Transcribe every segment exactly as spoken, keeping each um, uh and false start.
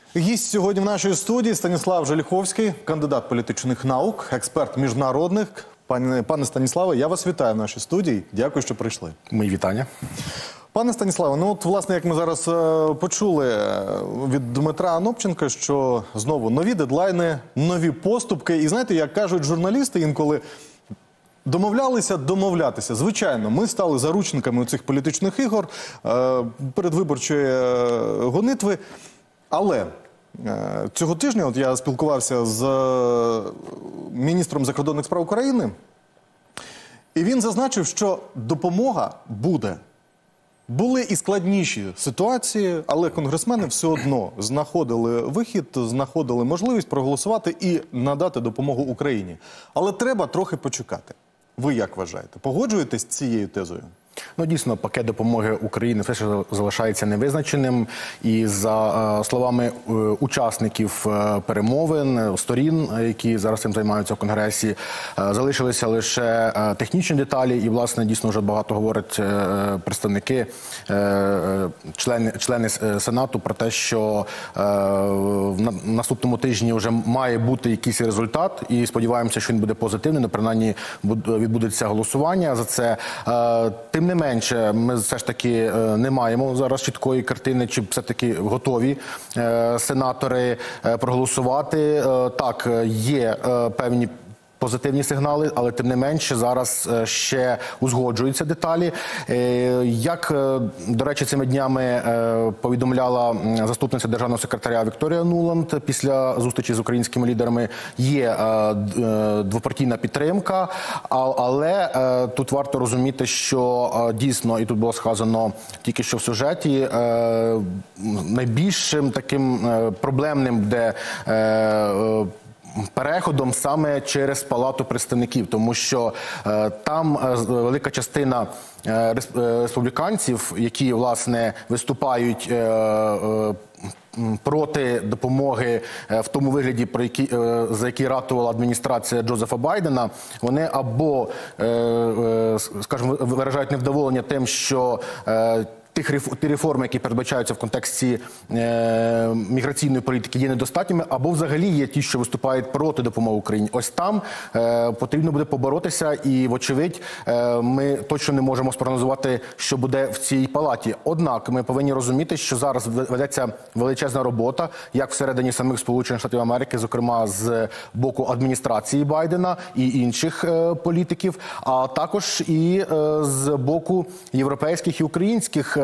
Гість сьогодні в нашій студії Станіслав Желіховський, кандидат політичних наук, експерт міжнародних. Пане, пане Станіславе, я вас вітаю в нашій студії. Дякую, що прийшли. Мої вітання. Пане Станіславе, ну от, власне, як ми зараз е, почули від Дмитра Анопченка, що знову нові дедлайни, нові поступки. І знаєте, як кажуть журналісти інколи, домовлялися домовлятися. Звичайно, ми стали заручниками цих політичних ігор, е, передвиборчої е, гонитви. Але е, цього тижня от я спілкувався з е, міністром закордонних справ України, і він зазначив, що допомога буде. Були і складніші ситуації, але конгресмени все одно знаходили вихід, знаходили можливість проголосувати і надати допомогу Україні. Але треба трохи почекати. Ви як вважаєте? Погоджуєтесь з цією тезою? Ну, дійсно, пакет допомоги Україні все ще залишається невизначеним. І за словами учасників перемовин, сторін, які зараз цим займаються в Конгресі, залишилися лише технічні деталі. І, власне, дійсно вже багато говорять представники, члени, члени Сенату про те, що в наступному тижні вже має бути якийсь результат. І сподіваємося, що він буде позитивний. Ну, принаймні, відбудеться голосування за це. Тим не менше, ми все ж таки не маємо зараз чіткої картини, чи все-таки готові сенатори проголосувати. Так, є певні позитивні сигнали, але тим не менше зараз ще узгоджуються деталі. Як, до речі, цими днями повідомляла заступниця державного секретаря Вікторія Нуланд після зустрічі з українськими лідерами, є двопартійна підтримка, але тут варто розуміти, що дійсно, і тут було сказано тільки що в сюжеті, найбільшим таким проблемним, де переходом саме через Палату представників, тому що е, там е, велика частина е, республіканців, які, власне, виступають е, е, проти допомоги в тому вигляді, про які, за який ратувала адміністрація Джозефа Байдена, вони або, е, е, скажімо, виражають невдоволення тим, що е, ті реформи, які передбачаються в контексті е, міграційної політики, є недостатніми, або взагалі є ті, що виступають проти допомоги Україні. Ось там е, потрібно буде поборотися, і, вочевидь, е, ми точно не можемо спрогнозувати, що буде в цій палаті. Однак, ми повинні розуміти, що зараз ведеться величезна робота, як всередині самих Сполучених Штатів Америки, зокрема з боку адміністрації Байдена і інших е, політиків, а також і е, з боку європейських і українських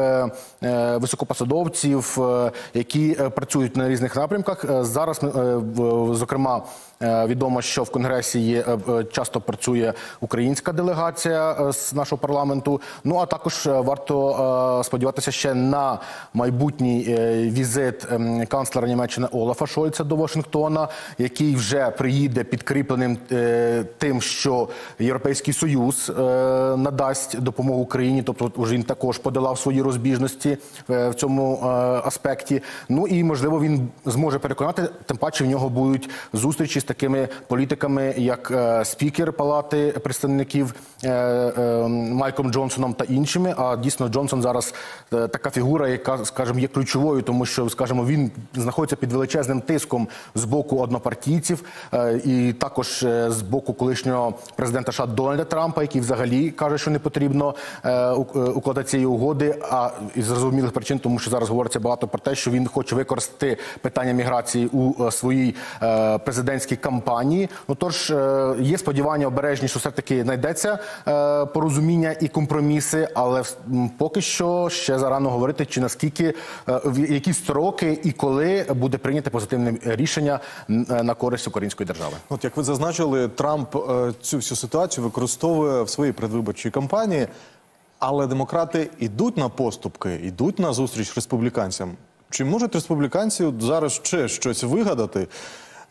високопосадовців, які працюють на різних напрямках. Зараз, зокрема, відомо, що в Конгресі є, часто працює українська делегація з нашого парламенту. Ну, а також варто сподіватися ще на майбутній візит канцлера Німеччини Олафа Шольца до Вашингтона, який вже приїде підкріпленим тим, що Європейський Союз надасть допомогу Україні. Тобто, вже він також подолав свої розбіжності в цьому аспекті. Ну, і, можливо, він зможе переконати, тим паче в нього будуть зустрічі з такими політиками, як е, спікер Палати представників е, е, Майком Джонсоном та іншими. А дійсно Джонсон зараз е, така фігура, яка, скажімо, є ключовою, тому що, скажімо, він знаходиться під величезним тиском з боку однопартійців е, і також е, з боку колишнього президента США Дональда Трампа, який взагалі каже, що не потрібно е, укладати цієї угоди, а із зрозумілих причин, тому що зараз говориться багато про те, що він хоче використати питання міграції у е, своїй е, президентській кампанії. Ну, тож, е, є сподівання обережні, що все-таки знайдеться е, порозуміння і компроміси, але м, поки що ще зарано говорити, чи наскільки, е, в які строки і коли буде прийнято позитивне рішення на користь української держави. От, як ви зазначили, Трамп е, цю всю ситуацію використовує в своїй передвиборчій кампанії, але демократи йдуть на поступки, йдуть на зустріч республіканцям. Чи можуть республіканці зараз ще щось вигадати,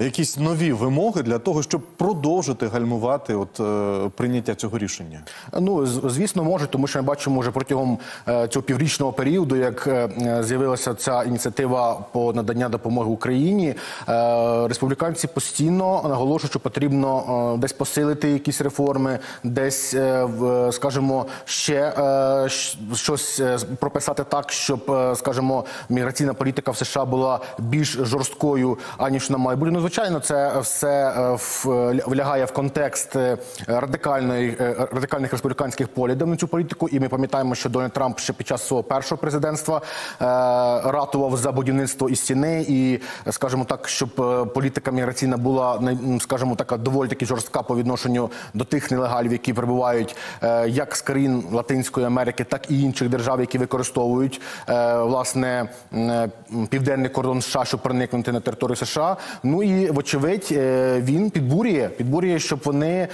якісь нові вимоги для того, щоб продовжити гальмувати от, е, прийняття цього рішення? Ну, звісно, можуть, тому що ми бачимо вже протягом е, цього піврічного періоду, як е, з'явилася ця ініціатива по надання допомоги Україні, е, республіканці постійно наголошують, що потрібно е, десь посилити якісь реформи, десь, е, в, скажімо, ще е, щось е, прописати так, щоб, е, скажімо, міграційна політика в США була більш жорсткою, аніж вона має бути. Ну, звичайно, це все е, в, влягає в контекст е, радикальної, е, радикальних республіканських поглядів на цю політику, і ми пам'ятаємо, що Дональд Трамп ще під час свого першого президентства е, ратував за будівництво і стіни, і, скажімо так, щоб е, політика міграційна була, скажімо, така доволі таки жорстка по відношенню до тих нелегалів, які прибувають е, як з країн Латинської Америки, так і інших держав, які використовують, е, власне, е, південний кордон США, щоб проникнути на територію США. Ну і, вочевидь, е, він підбурює, підбурює, щоб вони,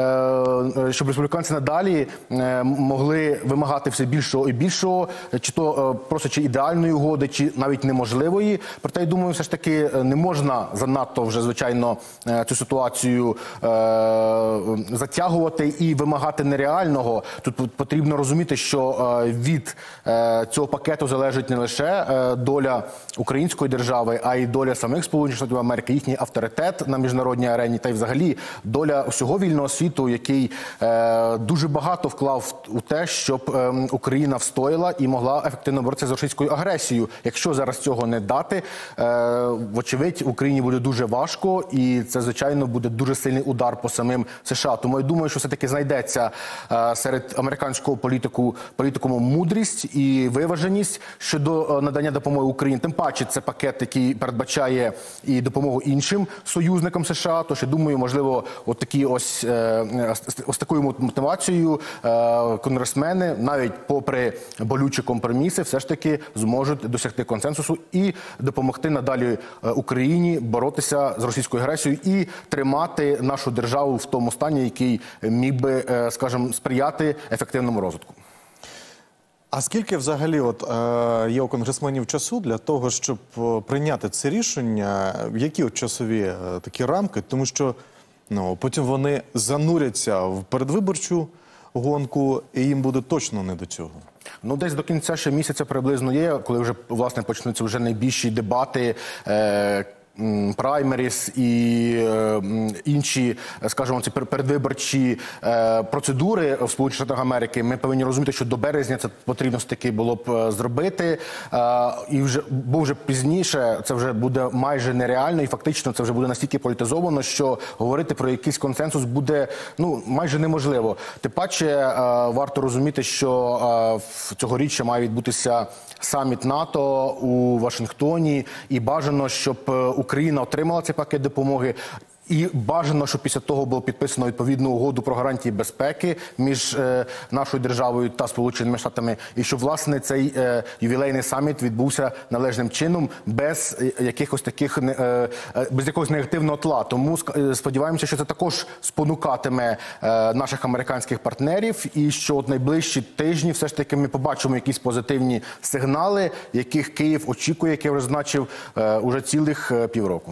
е, щоб республіканці надалі е, могли вимагати все більшого і більшого, чи то е, просто чи ідеальної угоди, чи навіть неможливої. Проте, я думаю, все ж таки не можна занадто вже, звичайно, е, цю ситуацію е, затягувати і вимагати нереального. Тут потрібно розуміти, що е, від е, цього пакету залежить не лише е, доля української держави, а й доля самих Сполучених Штатів Америки, їхній авторитет на міжнародній арені, та й взагалі доля всього вільного світу, який е, дуже багато вклав у те, щоб е, Україна встояла і могла ефективно боротися з російською агресією. Якщо зараз цього не дати, е, вочевидь, Україні буде дуже важко, і це, звичайно, буде дуже сильний удар по самим США. Тому я думаю, що все-таки знайдеться е, серед американського політику, політикуму мудрість і виваженість щодо надання допомоги Україні. Тим паче, це пакет, який передбачає і допомогу іншим союзникам США. Тож, я думаю, можливо, от такі ось, е, ось такою мотивацією е, конгресмени, навіть попри болючі компроміси, все ж таки зможуть досягти консенсусу і допомогти надалі Україні боротися з російською агресією і тримати нашу державу в тому стані, який міг би, е, скажімо, сприяти ефективному розвитку. А скільки взагалі от, е, є у конгресменів часу для того, щоб е, прийняти це рішення? Які от часові е, такі рамки? Тому що ну, потім вони зануряться в передвиборчу гонку, і їм буде точно не до цього. Ну, десь до кінця ще місяця приблизно є, коли вже, власне, почнуться вже найбільші дебати, е праймеріс і е, інші, скажімо, ці передвиборчі е, процедури в Сполучених Штатах Америки. Ми повинні розуміти, що до березня це потрібно таки було б зробити. Е, і вже, бо вже пізніше це вже буде майже нереально, і фактично це вже буде настільки політизовано, що говорити про якийсь консенсус буде ну, майже неможливо. Тим паче е, варто розуміти, що е, цьогоріч має відбутися саміт НАТО у Вашингтоні, і бажано, щоб Україна отримала цей пакет допомоги. І бажано, щоб після того було підписано відповідну угоду про гарантії безпеки між е, нашою державою та Сполученими Штатами. І щоб, власне, цей е, ювілейний саміт відбувся належним чином, без якихось таких, е, без якогось негативного тла. Тому сподіваємося, що це також спонукатиме е, наших американських партнерів. І що от найближчі тижні все ж таки ми побачимо якісь позитивні сигнали, яких Київ очікує, як я вже зазначив, е, уже цілих е, півроку.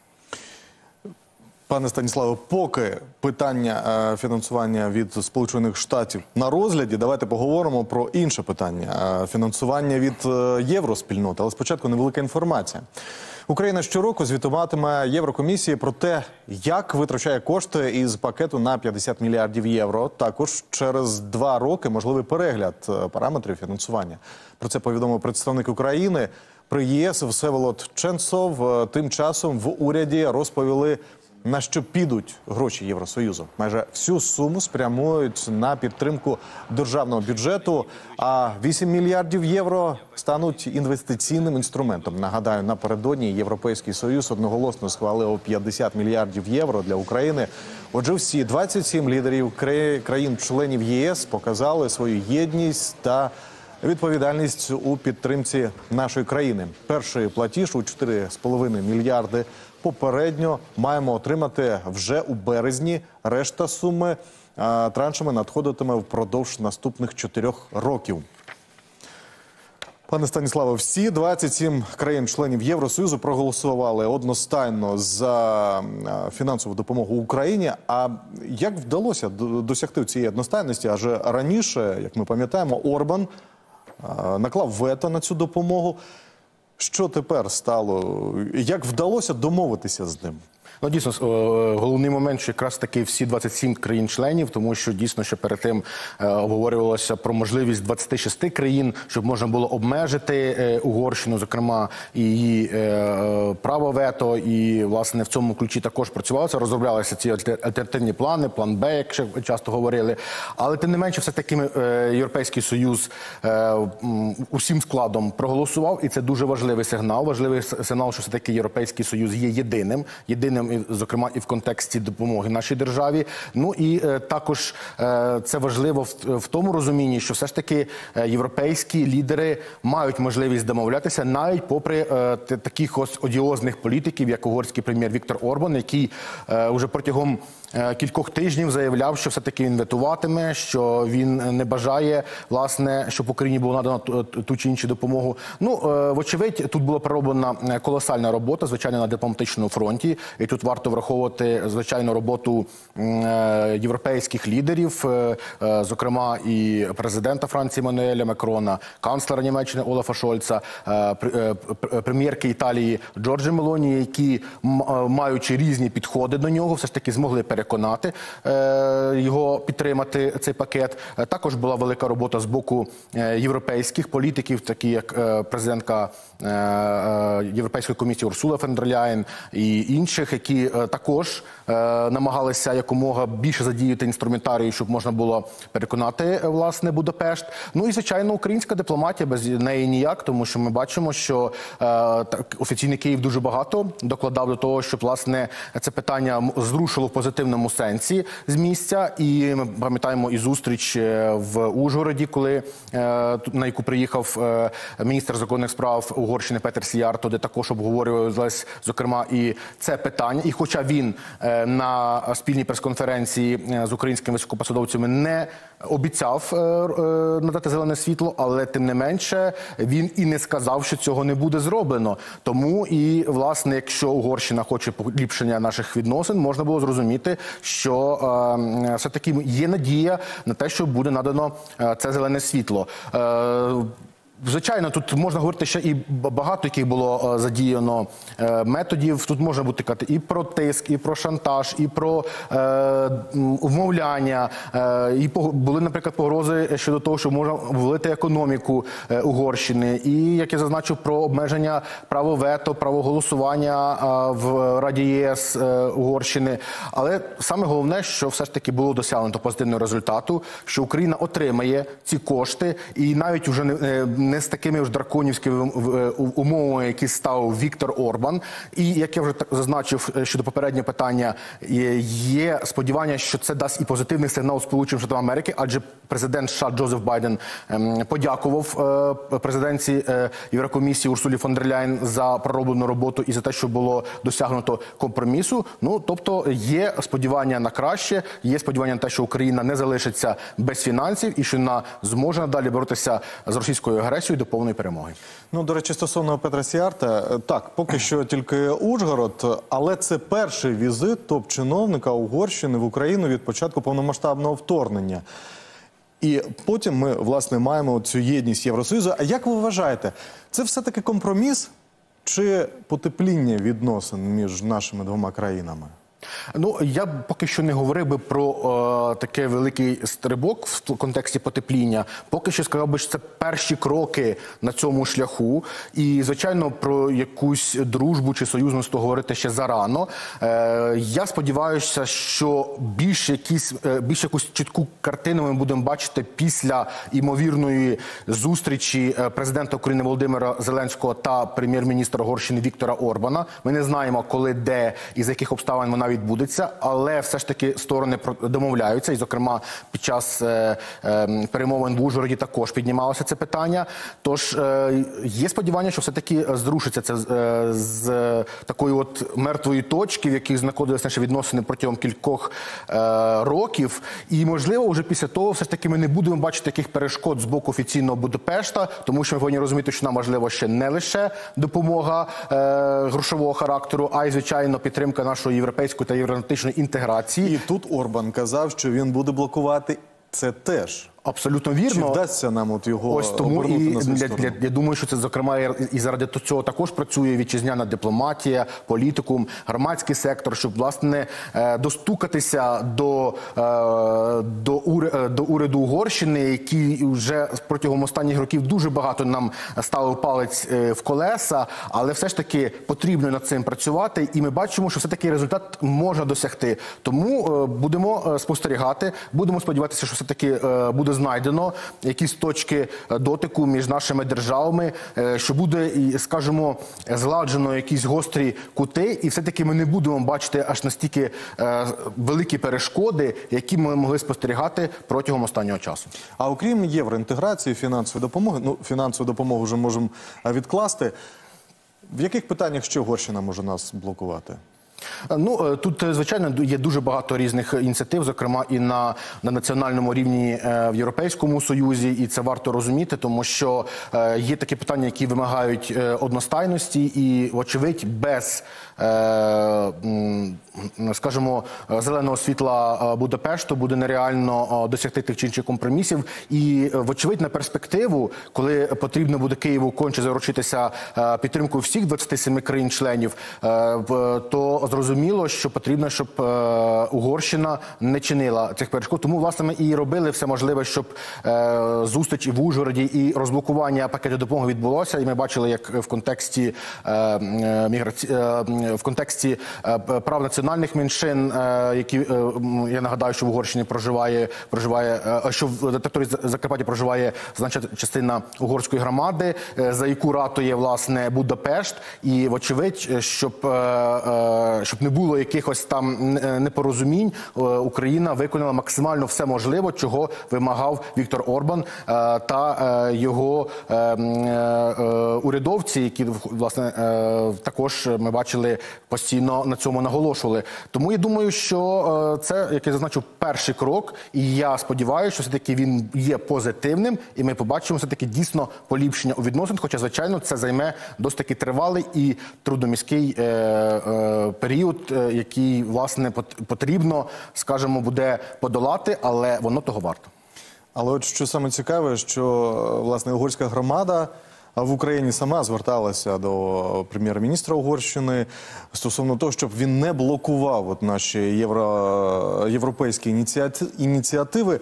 Пане Станіславе, поки питання е, фінансування від Сполучених Штатів на розгляді, давайте поговоримо про інше питання е, – фінансування від е, євроспільноти. Але спочатку невелика інформація. Україна щороку звітуватиме Єврокомісії про те, як витрачає кошти із пакету на п'ятдесят мільярдів євро. Також через два роки можливий перегляд параметрів фінансування. Про це повідомив представник України при ЄС Всеволод Ченцов. Тим часом в уряді розповіли, на що підуть гроші Євросоюзу. Майже всю суму спрямують на підтримку державного бюджету, а вісім мільярдів євро стануть інвестиційним інструментом. Нагадаю, напередодні Європейський Союз одноголосно схвалив п'ятдесят мільярдів євро для України. Отже, всі двадцять сім лідерів країн-членів єС показали свою єдність та відповідальність у підтримці нашої країни. Перший платіж у чотири з половиною мільярди попередньо маємо отримати вже у березні. Решта суми траншами надходитиме впродовж наступних чотирьох років. Пане Станіславе, всі двадцять сім країн-членів Євросоюзу проголосували одностайно за фінансову допомогу Україні. А як вдалося досягти цієї одностайності? Адже раніше, як ми пам'ятаємо, Орбан наклав вето на цю допомогу. Що тепер стало? Як вдалося домовитися з ним? Ну, дійсно, головний момент, що якраз таки всі двадцять сім країн-членів, тому що дійсно, що перед тим е, обговорювалося про можливість двадцяти шести країн, щоб можна було обмежити е, Угорщину, зокрема, і її е, право вето, і, власне, в цьому ключі також працювалося, розроблялися ці альтернативні плани, план Б, як ще часто говорили. Але, тим не менше, все-таки е, Європейський Союз е, усім складом проголосував, і це дуже важливий сигнал, важливий сигнал, що все-таки Європейський Союз є єдиним, єдиним, зокрема і в контексті допомоги нашій державі. Ну і е, також е, це важливо в, в тому розумінні, що все ж таки е, європейські лідери мають можливість домовлятися навіть попри е, таких ось одіозних політиків, як угорський прем'єр Віктор Орбан, який е, уже протягом е, кількох тижнів заявляв, що все-таки він ветуватиме, що він не бажає, власне, щоб Україні було надано ту, ту чи іншу допомогу. Ну, е, вочевидь, тут була пророблена колосальна робота, звичайно, на дипломатичному фронті. І тут варто враховувати, звичайно, роботу е, європейських лідерів, е, е, зокрема і президента Франції Еммануеля Макрона, канцлера Німеччини Олафа Шольца, е, е, прем'єрки Італії Джорджі Мелоні, які, маючи різні підходи до нього, все ж таки змогли переконати е, його підтримати цей пакет. Е, також була велика робота з боку е, європейських політиків, такі як е, президентка е, е, Європейської комісії Урсула фон дер Ляєн і інших, які е, також е, намагалися якомога більше задіяти інструментарію, щоб можна було переконати, е, власне, Будапешт. Ну і, звичайно, українська дипломатія, без неї ніяк, тому що ми бачимо, що е, так, офіційний Київ дуже багато докладав до того, щоб, власне, це питання зрушило в позитивному сенсі з місця. І ми пам'ятаємо і зустріч в Ужгороді, коли, е, на яку приїхав е, міністр закордонних справ Угорщини Петер Сіярто, де також обговорювалось, зокрема, і це питання. І хоча він е, на спільній прес-конференції з українськими високопосадовцями не обіцяв е, е, надати зелене світло, але тим не менше він і не сказав, що цього не буде зроблено. Тому і, власне, якщо Угорщина хоче поліпшення наших відносин, можна було зрозуміти, що е, все-таки є надія на те, що буде надано е, це зелене світло. Е, Звичайно, тут можна говорити ще і багато, яких було е, задіяно е, методів. Тут можна бути казати і про тиск, і про шантаж, і про е, вмовляння. Е, і по, були, наприклад, погрози щодо того, що можна влити економіку е, Угорщини. І, як я зазначив, про обмеження права вето, право голосування е, в Раді ЄС е, Угорщини. Але саме головне, що все ж таки було досягнуто позитивного результату, що Україна отримає ці кошти, і навіть вже не не з такими ж драконівськими умовами, які ставив Віктор Орбан. І, як я вже зазначив щодо попереднього питання, є сподівання, що це дасть і позитивний сигнал Сполученим Штатам Америки, адже президент США Джозеф Байден подякував президентці Єврокомісії Урсулі фон дер Ляєн за пророблену роботу і за те, що було досягнуто компромісу. Ну, тобто є сподівання на краще, є сподівання на те, що Україна не залишиться без фінансів і що вона зможе надалі боротися з російською агресією до повної перемоги. Ну, до речі, стосовно Петра Сіярта, так, поки що тільки Ужгород, але це перший візит топ-чиновника Угорщини в Україну від початку повномасштабного вторгнення. І потім ми, власне, маємо цю єдність Євросоюзу. А як ви вважаєте, це все-таки компроміс чи потепління відносин між нашими двома країнами? Ну, я б поки що не говорив би про е, такий великий стрибок в контексті потепління. Поки що сказав би, що це перші кроки на цьому шляху. І, звичайно, про якусь дружбу чи союзництво говорити ще зарано. Е, я сподіваюся, що більш, якісь, е, більш якусь чітку картину ми будемо бачити після ймовірної зустрічі президента України Володимира Зеленського та прем'єр-міністра Угорщини Віктора Орбана. Ми не знаємо, коли, де і за яких обставин вона вона відбудеться, але все ж таки сторони домовляються, і, зокрема, під час е, е, перемовин в Ужгороді також піднімалося це питання. Тож е, є сподівання, що все-таки зрушиться це е, з е, такої от мертвої точки, в якій знаходилися наші відносини протягом кількох е, років. І, можливо, вже після того все ж таки ми не будемо бачити таких перешкод з боку офіційного Будапешта, тому що ми повинні розуміти, що нам важливо ще не лише допомога е, грошового характеру, а й, звичайно, підтримка нашої європейської та євроатлантичної інтеграції. І тут Орбан казав, що він буде блокувати це теж. Абсолютно вірно. Чи вдасться нам от його Ось тому обернути і на свою для, сторону? для, я думаю, що це, зокрема, і заради цього також працює вітчизняна дипломатія, політикум, громадський сектор, щоб, власне, достукатися до, до, ур, до уряду Угорщини, який вже протягом останніх років дуже багато нам ставив палець в колеса, але все ж таки потрібно над цим працювати, і ми бачимо, що все-таки результат можна досягти. Тому будемо спостерігати, будемо сподіватися, що все-таки буде знайдено якісь точки дотику між нашими державами, що буде, скажімо, згладжено якісь гострі кути, і все-таки ми не будемо бачити аж настільки великі перешкоди, які ми могли спостерігати протягом останнього часу. А окрім євроінтеграції, фінансової допомоги, ну, фінансову допомогу вже можемо відкласти, в яких питаннях ще Угорщина може нас блокувати? Ну, тут, звичайно, є дуже багато різних ініціатив, зокрема і на, на національному рівні в Європейському Союзі, і це варто розуміти, тому що є такі питання, які вимагають одностайності, і, вочевидь, без, скажімо, зеленого світла Будапешту буде нереально досягти тих чи інших компромісів. І, вочевидь, на перспективу, коли потрібно буде Києву конче заручитися підтримкою всіх двадцяти семи країн-членів, то зрозуміло, що потрібно, щоб е, Угорщина не чинила цих перешкод. Тому, власне, ми і робили все можливе, щоб е, зустріч в Ужгороді і розблокування пакету допомоги відбулося. І ми бачили, як в контексті, е, міграці... е, в контексті е, прав національних меншин, е, які, е, я нагадаю, що в Угорщині проживає, проживає е, що в території Закарпаття проживає значна частина угорської громади, е, за яку ратує, власне, Будапешт. І, вочевидь, щоб е, щоб не було якихось там непорозумінь, Україна виконала максимально все можливе, чого вимагав Віктор Орбан та його урядовці, які, власне, також ми бачили, постійно на цьому наголошували. Тому я думаю, що це, як я зазначив, перший крок, і я сподіваюся, що все-таки він є позитивним, і ми побачимо все-таки дійсно поліпшення у відносин, хоча, звичайно, це займе досить таки тривалий і трудоміський період, який, власне, потрібно, скажімо, буде подолати, але воно того варто. Але от що саме цікаве, що, власне, угорська громада в Україні сама зверталася до прем'єр-міністра Угорщини стосовно того, щоб він не блокував от наші євро... європейські ініціати... ініціативи.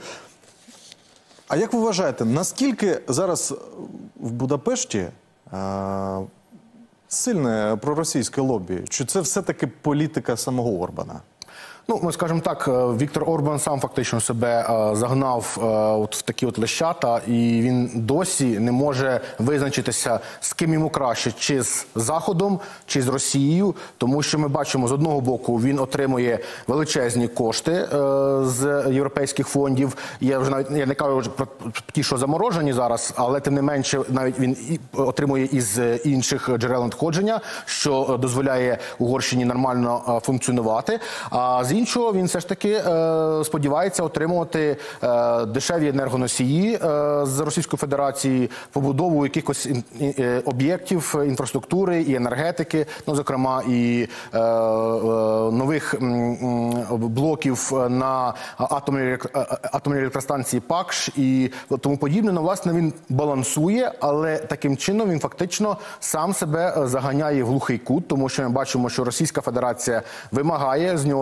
А як ви вважаєте, наскільки зараз в Будапешті а... сильне проросійське лобі? Чи це все-таки політика самого Орбана? Ну, ми скажемо так, Віктор Орбан сам фактично себе е, загнав е, от в такі от лещата, і він досі не може визначитися, з ким йому краще, чи з Заходом, чи з Росією, тому що ми бачимо, з одного боку, він отримує величезні кошти е, з європейських фондів. Я вже навіть я не кажу вже про ті, що заморожені зараз, але тим не менше навіть він і отримує із інших джерел надходження, що дозволяє Угорщині нормально функціонувати. А з іншого, він все ж таки е, сподівається отримувати е, дешеві енергоносії е, з Російської Федерації, побудову якихось ін, е, об'єктів інфраструктури і енергетики, ну, зокрема, і е, е, нових м, блоків на атомній, атомній електростанції ПАКШ і тому подібне. Ну, власне, він балансує, але таким чином він фактично сам себе заганяє в глухий кут, тому що ми бачимо, що Російська Федерація вимагає з нього тих чи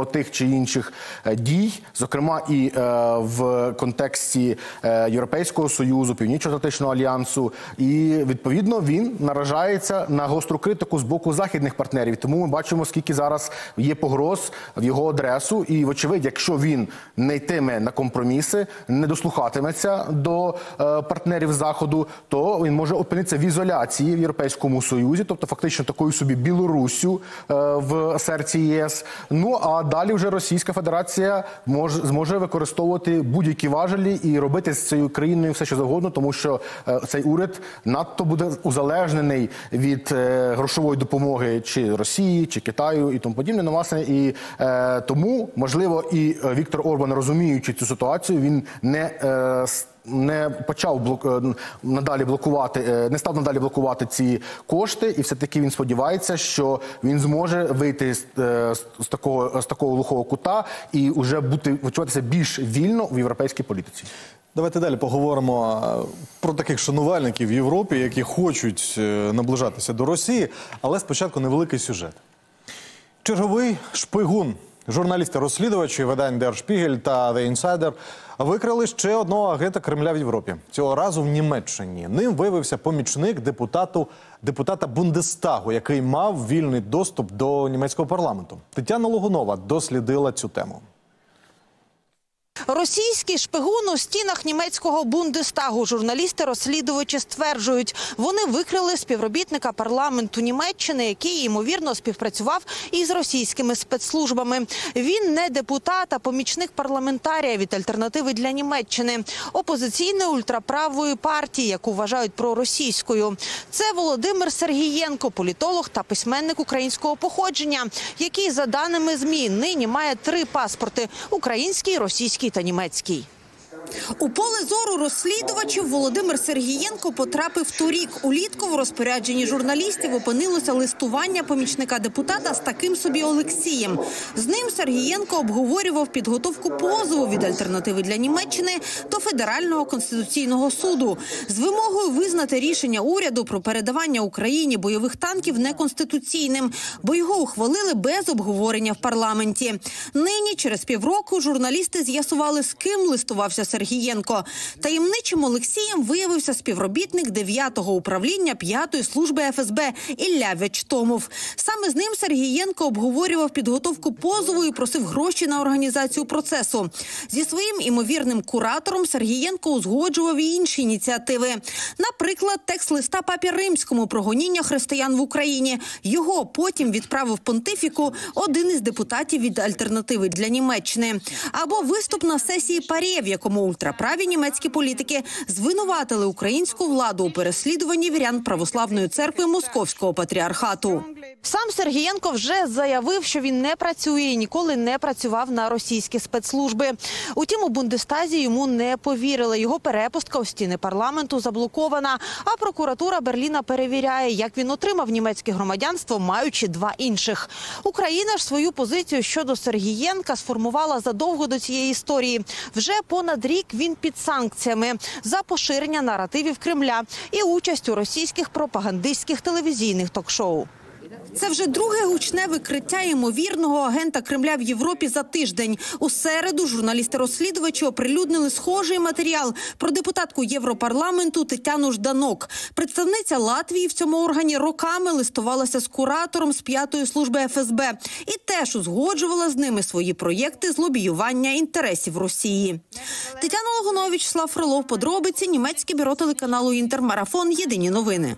чи інших дій, зокрема і в контексті Європейського Союзу, Північно-Атлантичного альянсу. І, відповідно, він наражається на гостру критику з боку західних партнерів. Тому ми бачимо, скільки зараз є погроз в його адресу. І, вочевидь, якщо він не йтиме на компроміси, не дослухатиметься до партнерів Заходу, то він може опинитися в ізоляції в Європейському Союзі, тобто фактично такою собі Білоруссю в серці ЄС. Ну, а далі вже Російська Федерація може, зможе використовувати будь-які важелі і робити з цією країною все, що завгодно, тому що е, цей уряд надто буде узалежнений від е, грошової допомоги чи Росії, чи Китаю і тому подібне. Ну, власне, і е, тому, можливо, і Віктор Орбан, розуміючи цю ситуацію, він не е, не почав блок... надалі блокувати, не став надалі блокувати ці кошти, і все-таки він сподівається, що він зможе вийти з, з такого з такого глухого кута і вже бути почуватися більш вільно в європейській політиці. Давайте далі поговоримо про таких шанувальників в Європі, які хочуть наближатися до Росії, але спочатку невеликий сюжет. Черговий шпигун. Журналісти-розслідувачі видань Der Spiegel та The Insider викрили ще одного агента Кремля в Європі. Цього разу в Німеччині. Ним виявився помічник депутату, депутата Бундестагу, який мав вільний доступ до німецького парламенту. Тетяна Логунова дослідила цю тему. Російський шпигун у стінах німецького Бундестагу. Журналісти-розслідувачі стверджують, вони викрили співробітника парламенту Німеччини, який, ймовірно, співпрацював із російськими спецслужбами. Він не депутат, а помічник парламентарія від «Альтернативи для Німеччини» – опозиційної ультраправої партії, яку вважають проросійською. Це Володимир Сергієнко, політолог та письменник українського походження, який, за даними ЗМІ, нині має три паспорти – український, російський та німецький. У поле зору розслідувачів Володимир Сергієнко потрапив торік. Улітку в розпорядженні журналістів опинилося листування помічника депутата з таким собі Олексієм. З ним Сергієнко обговорював підготовку позову від «Альтернативи для Німеччини» до Федерального конституційного суду з вимогою визнати рішення уряду про передавання Україні бойових танків неконституційним, бо його ухвалили без обговорення в парламенті. Нині, через півроку, журналісти з'ясували, з ким листувався Сергієнко. Таємничим Олексієм виявився співробітник дев'ятого управління п'ятої служби еф ес бе Ілля Вячтомов. Саме з ним Сергієнко обговорював підготовку позову і просив гроші на організацію процесу. Зі своїм імовірним куратором Сергієнко узгоджував і інші ініціативи. Наприклад, текст листа папі Римському про гоніння християн в Україні. Його потім відправив понтифіку один із депутатів від «Альтернативи для Німеччини». Або виступ на сесії ПАРЄ, в якому ультраправі німецькі політики звинуватили українську владу у переслідуванні вірян Православної церкви Московського патріархату. Сам Сергієнко вже заявив, що він не працює і ніколи не працював на російські спецслужби. Утім, у Бундестазі йому не повірили. Його перепустка у стіни парламенту заблокована, а прокуратура Берліна перевіряє, як він отримав німецьке громадянство, маючи два інших. Україна ж свою позицію щодо Сергієнка сформувала задовго до цієї історії. Вже понад рік він під санкціями за поширення наративів Кремля і участь у російських пропагандистських телевізійних ток-шоу. Це вже друге гучне викриття ймовірного агента Кремля в Європі за тиждень. У середу журналісти-розслідувачі оприлюднили схожий матеріал про депутатку Європарламенту Тетяну Жданок. Представниця Латвії в цьому органі роками листувалася з куратором з п'ятої служби еф ес бе і теж узгоджувала з ними свої проєкти з лобіювання інтересів Росії. Тетяна Логунова, Вячеслав Фролов, подробиці, німецьке бюро телеканалу «Інтермарафон», єдині новини.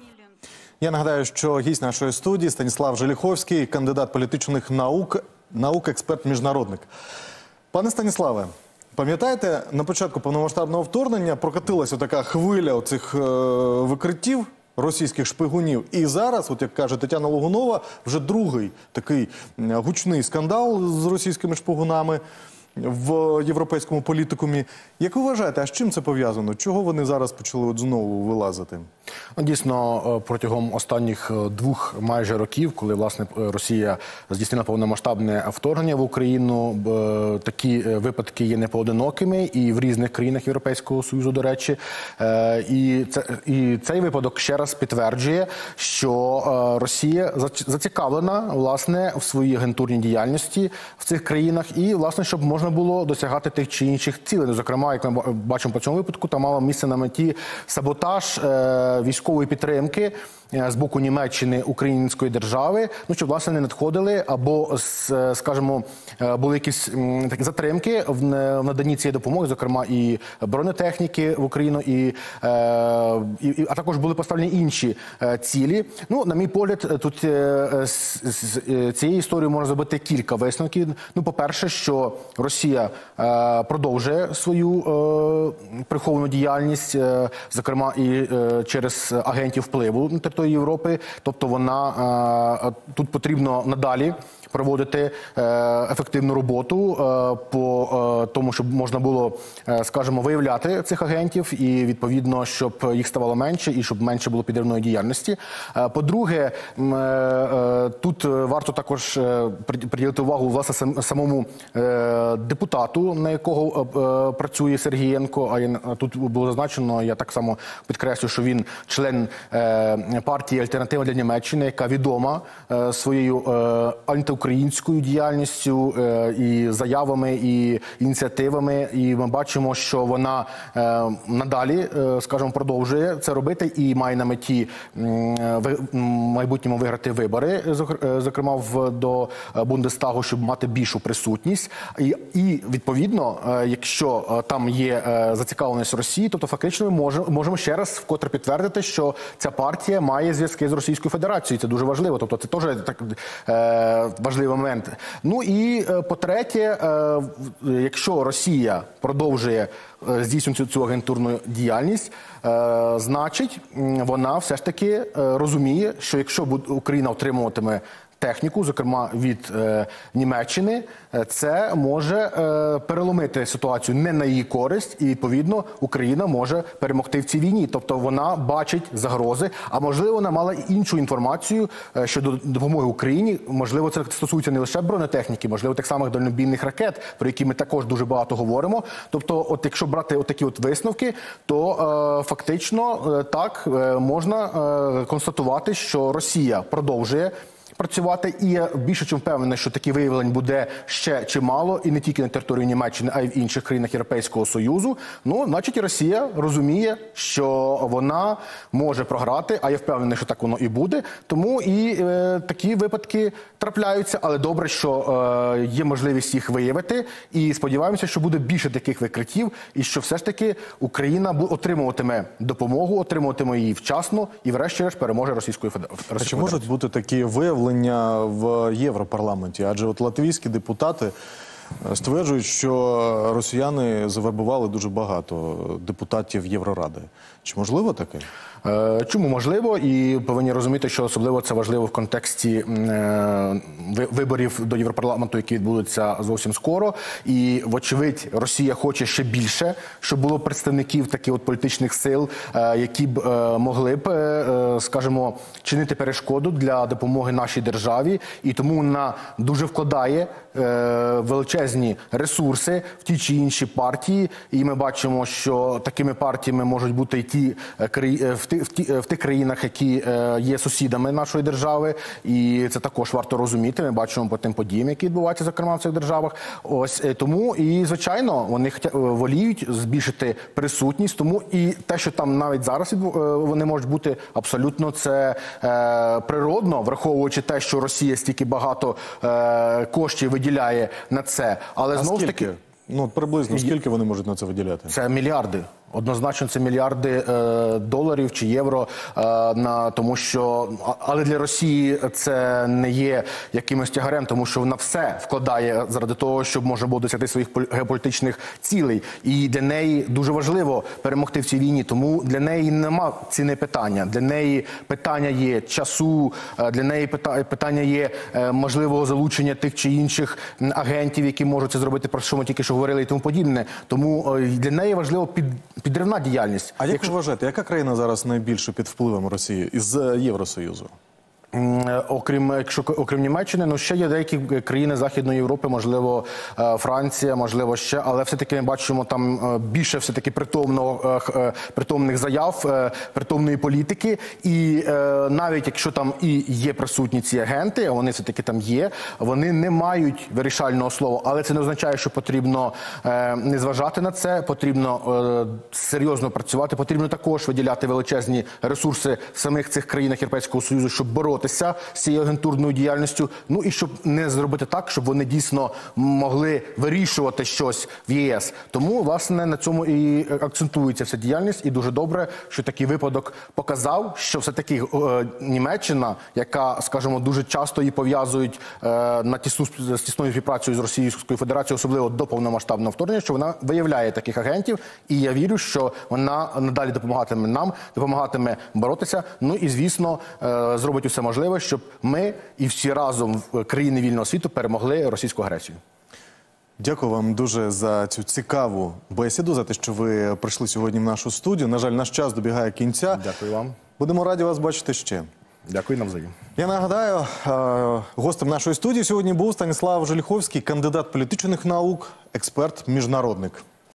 Я нагадаю, що гість нашої студії Станіслав Желіховський, кандидат політичних наук, наук, експерт-міжнародник. Пане Станіславе, пам'ятаєте, на початку повномасштабного вторгнення прокатилася така хвиля оцих е викриттів російських шпигунів. І зараз, от як каже Тетяна Логунова, вже другий такий гучний скандал з російськими шпигунами. в європейському політикумі. Як ви вважаєте, а з чим це пов'язано? Чого вони зараз почали от знову вилазити? Дійсно, протягом останніх двох майже років, коли, власне, Росія здійснила повномасштабне вторгнення в Україну, такі випадки є непоодинокими і в різних країнах Європейського Союзу, до речі. І, це, і цей випадок ще раз підтверджує, що Росія зацікавлена, власне, в своїй агентурній діяльності в цих країнах і, власне, щоб можна було досягати тих чи інших цілей. Зокрема, як ми бачимо по цьому випадку, там мало місце на меті саботаж військової підтримки з боку Німеччини української держави, ну, щоб, власне, не надходили або, скажімо, були якісь такі затримки в наданні цієї допомоги, зокрема і бронетехніки в Україну, і, і, а також були поставлені інші цілі. Ну, на мій погляд, тут з цієї історії можна зробити кілька висновків. Ну, по-перше, що Росія продовжує свою приховану діяльність, зокрема і через агентів впливу на території Європи, тобто вона, тут потрібно надалі проводити ефективну роботу по тому, щоб можна було, скажімо, виявляти цих агентів і, відповідно, щоб їх ставало менше і щоб менше було підривної діяльності. По-друге, тут варто також приділити увагу, власне, самому депутату, на якого працює Сергієнко, а тут було зазначено, я так само підкреслю, що він член партії «Альтернатива для Німеччини», яка відома своєю антиукраїнською діяльністю і заявами, і ініціативами. І ми бачимо, що вона надалі, скажімо, продовжує це робити і має на меті в майбутньому виграти вибори, зокрема до Бундестагу, щоб мати більшу присутність. І, і відповідно, якщо там є зацікавленість Росії, тобто фактично ми можемо, можемо ще раз вкотре підтвердити, що ця партія має зв'язки з Російською Федерацією. Це дуже важливо. Тобто це теж так е, важливий момент. Ну і по-третє, е, якщо Росія продовжує е, здійснювати цю, цю агентурну діяльність, е, значить вона все ж таки е, розуміє, що якщо Україна отримуватиме техніку, зокрема від е, Німеччини, це може е, переломити ситуацію не на її користь, і, відповідно, Україна може перемогти в цій війні. Тобто вона бачить загрози, а можливо, вона мала іншу інформацію е, щодо допомоги Україні. Можливо, це стосується не лише бронетехніки, можливо, тих самих дальнобійних ракет, про які ми також дуже багато говоримо. Тобто, от якщо брати от такі от висновки, то е, фактично е, так е, можна е, констатувати, що Росія продовжує працювати, і я більше чим впевнений, що такі виявлень буде ще чимало, і не тільки на території Німеччини, а й в інших країнах Європейського Союзу. Ну, значить, Росія розуміє, що вона може програти, а я впевнений, що так воно і буде. Тому і е, такі випадки трапляються, але добре, що е, є можливість їх виявити, і сподіваємося, що буде більше таких викриттів, і що все ж таки Україна отримуватиме допомогу, отримуватиме її вчасно, і врешті-решт переможе Російської Федерації. А чи можуть бути такі виявлення в Європарламенті? Адже от латвійські депутати стверджують, що росіяни завербували дуже багато депутатів Євроради. Чи можливо таке? Чому можливо? І повинні розуміти, що особливо це важливо в контексті виборів до Європарламенту, які відбудуться зовсім скоро. І, вочевидь, Росія хоче ще більше, щоб було представників таких от політичних сил, які б могли б, скажімо, чинити перешкоду для допомоги нашій державі. І тому вона дуже вкладає величезні ресурси в ті чи інші партії. І ми бачимо, що такими партіями можуть бути і ті в тих, в, ті, в тих країнах, які е, є сусідами нашої держави, і це також варто розуміти. Ми бачимо по тим подіям, які відбуваються, зокрема, в цих державах. Ось е, тому і, звичайно, вони хотя, воліють збільшити присутність, тому і те, що там навіть зараз е, вони можуть бути абсолютно це е, природно, враховуючи те, що Росія стільки багато е, коштів виділяє на це. Але а знову ж таки, ну приблизно скільки вони можуть на це виділяти? Це мільярди. Однозначно, це мільярди е, доларів чи євро, е, на тому, що а- але для Росії це не є якимось тягарем, тому що вона все вкладає заради того, щоб можна було досягти своїх полі- геополітичних цілей. І для неї дуже важливо перемогти в цій війні. Тому для неї нема ціни питання. Для неї питання є часу, е, для неї пита- питання є е, можливого залучення тих чи інших м, агентів, які можуть це зробити, про що ми тільки що говорили, і тому подібне. Тому е, для неї важливо під підривна діяльність. А як ви вважаєте, яка країна зараз найбільше під впливом Росії із е, Євросоюзу? М, Окрім, якщо окрім Німеччини, ну ще є деякі країни Західної Європи, можливо, е, Франція, можливо, ще, але все-таки ми бачимо там е, більше все-таки притомного, е, х- е, притомних заяв, е, притомної політики. І е, навіть якщо там і є присутні ці агенти, а вони все-таки там є, вони не мають вирішального слова. Але це не означає, що потрібно е, не зважати на це, потрібно е, серйозно працювати, потрібно також виділяти величезні ресурси в самих цих країнах Європейського Союзу, щоб боротися з цією агентурною діяльністю, ну і щоб не зробити так, щоб вони дійсно могли вирішувати щось в ЄС. Тому, власне, на цьому і акцентується вся діяльність, і дуже добре, що такий випадок показав, що все-таки е, Німеччина, яка, скажімо, дуже часто її пов'язують е, на тісну, з тісною співпрацею з Російською Федерацією, особливо до повномасштабного вторгнення, що вона виявляє таких агентів, і я вірю, що вона надалі допомагатиме нам, допомагатиме боротися, ну і, звісно, е, зробить усе можливе, щоб ми і всі разом в країни вільного світу перемогли російську агресію. Дякую вам дуже за цю цікаву бесіду, за те, що ви прийшли сьогодні в нашу студію. На жаль, наш час добігає кінця. Дякую вам. Будемо раді вас бачити ще. Дякую навзаєм. Я нагадаю, е, гостем нашої студії сьогодні був Станіслав Желіховський, кандидат політичних наук, експерт, міжнародник.